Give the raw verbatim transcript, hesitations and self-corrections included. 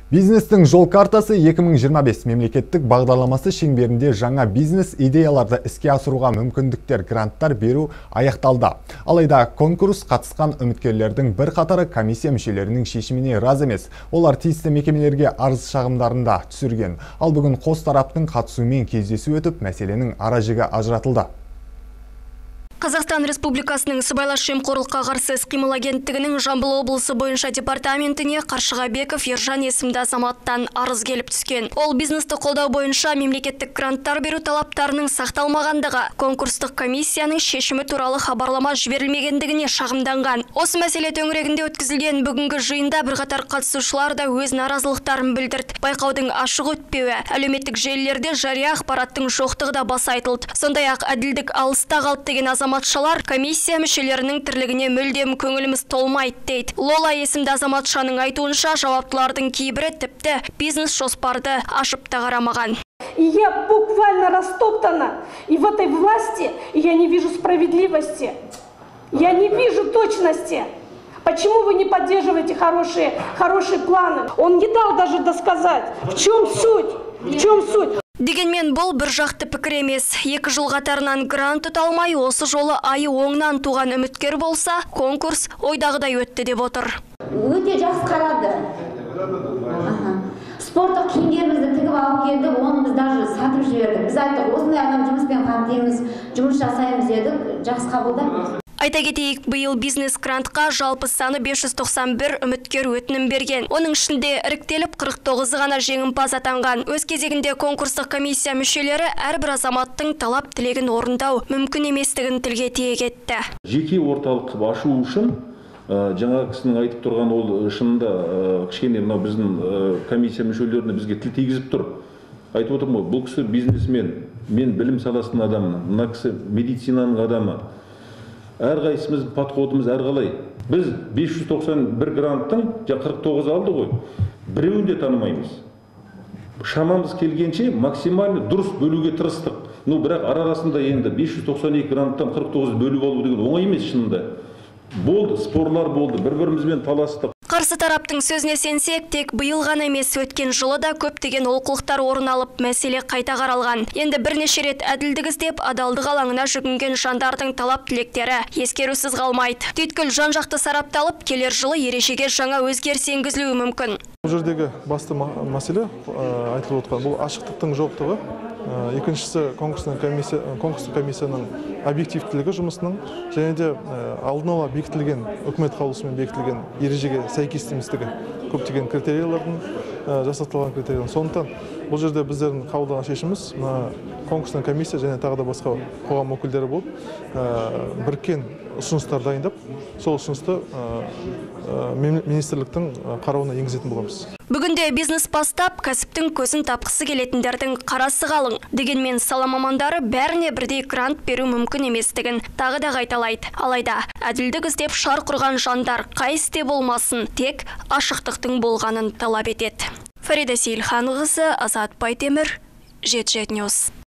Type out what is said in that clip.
Бизнестің жол картасы екі мың жиырма бес мемлекеттік бағдарламасы шеңберінде жаңа бизнес идеяларды іске асыруға мүмкіндіктер гранттар беру аяқталды. Алайда конкурс қатысқан үміткерлердің бір қатары комиссия мүшелерінің шешіміне разы емес. Олар тиісті мекемелерге арыз шағымдарында түсірген. Ал бүгін қос тараптың қатысуымен кездесу өтіп, мәселенің ара-жігі ажыратылды. Қазақстан Республикасының сыбайлас жемқорлыққа қарсы іс-қимыл агенттігінің Жамбыл облысы бойынша департаментіне Қаршығабеков Ержан есімді азаматтан арыз келіп түскен. Ол бизнесті қолдау бойынша мемлекеттік гранттар беру талаптарының сақталмағандығы, конкурстық комиссияның шешімі туралы хабарлама жіберілмегендігіне шағымданған. Осы мәселе төңірегінде өткізілген бүгінгі жиында бірқатар қатысушылар да өз наразылықтарын білдірді. Байқаудың ашық өтпеуі, әлеуметтік желілерде жария ақпараттың жоқтығы да баса айтылды. Сондай-ақ әділдік алыста қалды деген азаматшалар комиссия мүшелерінің тірлігіне мүлдем көңіліміз толмайды дейді. Лола есімді азаматшаның айтуынша, жауаптылардың кейбірі тіпті бизнес жоспарды ашып та қарамаған. Я буквально растоптана, и в этой власти я не вижу справедливости, я не вижу точности. Почему вы не поддерживаете хорошие, хорошие планы? Он не дал даже досказать. В чем суть? В чем суть? Дегенмен бұл бір жақты пікір емес. Екі жыл қатарынан грант ұта алмай, осы жолы айы оңнан туған үміткер болса, конкурс ойдағыдай өтті деп отыр. Өте жақсы қарады. Спорттық киімдерімізді тігіп алып келдік, оны біз даже сатып жібердік. Біз айттық, осындай адам жұмыспен қамтимыз, жұмыс жасаймыз дедік, жақсы қабылдап. Айта кетейік, биыл бизнес грантқа жалпы саны бес жүз тоқсан бір үміткер өтінім берген. Оның ішінде іріктеліп қырық тоғызы ғана жеңімпаз атанған. Өз кезегінде конкурстық комиссия мүшелері әрбір азаматтың талап тілегін орындау мүмкін еместігін тілге тиек етті. Жеке орталық ашу үшін жаңа кісінің айтып тұрған ол шынында кішкене мынау біздің комиссия мүшелеріне бізге тіл тигізіп тұр. Айтып отырмын ғой, бұл кісі бизнесмен, мен білім саласының адамымын, мына кісі медицинаның адамы. Әрқайсымыздың подходымыз әрқалай. Біз бес жүз тоқсан бір гранттың қырық тоғыз алды ғой. Біреуін де танымаймыз. Шамамыз келгенше максимально дұрыс бөлуге тырыстық. Ну, бірақ ара-арасында енді бес жүз тоқсан екі гранттан қырық тоғыз бөліп алу деген оңай емес шынында. Болды, спорлар болды, бір-бірімізбен таластық. Қарсы тараптың сөзіне сенсек, тек биыл ғана емес, өткен жылы да көптеген олқылықтар орын алып, мәселе қайта қаралған. Енді бірнеше рет әділдік іздеп, адалдық алаңына жүгінген жандардың талап тілектері ескерусіз қалмайды. Түйткіл жан-жақты сарапталып, келер жылы ережеге жаңа өзгеріс енгізілуі мүмкін. Бұл жердегі басты мәселе айтылып отқан, бұл ашықтықтың жоқтығы. Екіншісі конкурстық комиссия, конкурстық комиссияның объективтілігі жұмысының, және де алдын ала бекітілген, үкімет қаулысымен бекітілген ережеге сәйкестігіміздігі көптеген критериялардың жасақталған критериялар. Сондықтан бұл жерде біздердің қабылдаған шешіміміз конкурстық комиссия және тағы да басқа қоғам өкілдері болып біріккен ұсыныстар дайындап, сол ұсынысты министрліктің қарауына енгізетін боламыз. Бүгінде бизнес бастап, кәсіптің көзін тапқысы келетіндердің қарасы қалың. Дегенмен сала мамандары бәріне бірдей грант беру мүмкін еместігін тағы да қайталайды. Алайда әділдік іздеп шар құрған жандар қай істе болмасын, тек ашықтықтың болғанын талап етеді. Фарида Сейілханқызы, Азат Байтемір, жеті жеті ньюс.